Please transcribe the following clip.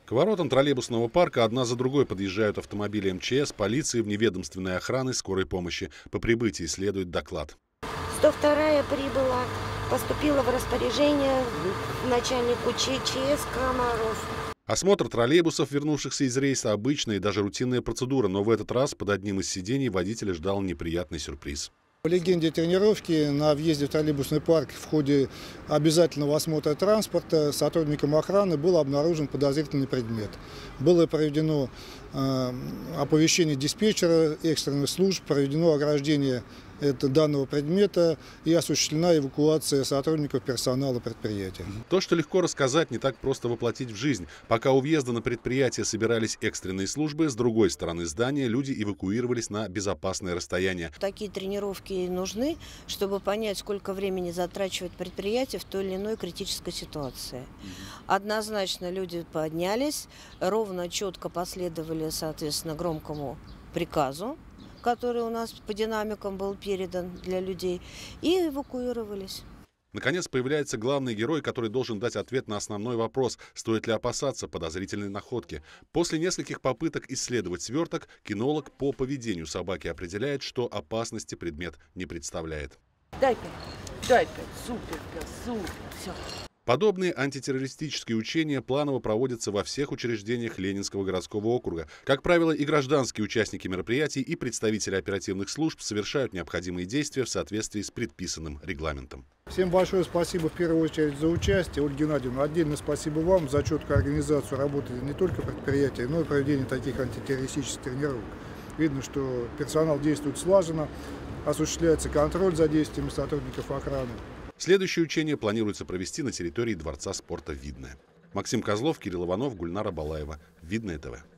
К воротам троллейбусного парка одна за другой подъезжают автомобили МЧС, полиции, вневедомственной охраны, скорой помощи. По прибытии следует доклад. 102-я прибыла, поступила в распоряжение начальнику ЧЧС Комаров. Осмотр троллейбусов, вернувшихся из рейса, обычная и даже рутинная процедура, но в этот раз под одним из сидений водителя ждал неприятный сюрприз. По легенде тренировки, на въезде в троллейбусный парк в ходе обязательного осмотра транспорта сотрудникам охраны был обнаружен подозрительный предмет. Было проведено оповещение диспетчера экстренных служб, проведено ограждение данного предмета и осуществлена эвакуация сотрудников персонала предприятия. То, что легко рассказать, не так просто воплотить в жизнь. Пока у въезда на предприятие собирались экстренные службы, с другой стороны здания люди эвакуировались на безопасное расстояние. Такие тренировки нужны, чтобы понять, сколько времени затрачивает предприятие в той или иной критической ситуации. Однозначно люди поднялись, ровно, четко последовали, соответственно, громкому приказу, который у нас по динамикам был передан для людей, и эвакуировались. Наконец появляется главный герой, который должен дать ответ на основной вопрос, стоит ли опасаться подозрительной находки. После нескольких попыток исследовать сверток, кинолог по поведению собаки определяет, что опасности предмет не представляет. Дай 5, супер, все. Подобные антитеррористические учения планово проводятся во всех учреждениях Ленинского городского округа. Как правило, и гражданские участники мероприятий, и представители оперативных служб совершают необходимые действия в соответствии с предписанным регламентом. Всем большое спасибо в первую очередь за участие. Ольга Геннадьевна, отдельно спасибо вам за четкую организацию работы не только предприятия, но и проведение таких антитеррористических тренировок. Видно, что персонал действует слаженно, осуществляется контроль за действиями сотрудников охраны. Следующее учение планируется провести на территории Дворца спорта «Видное». Максим Козлов, Кирилл Иванов, Гульнара Балаева. Видное ТВ.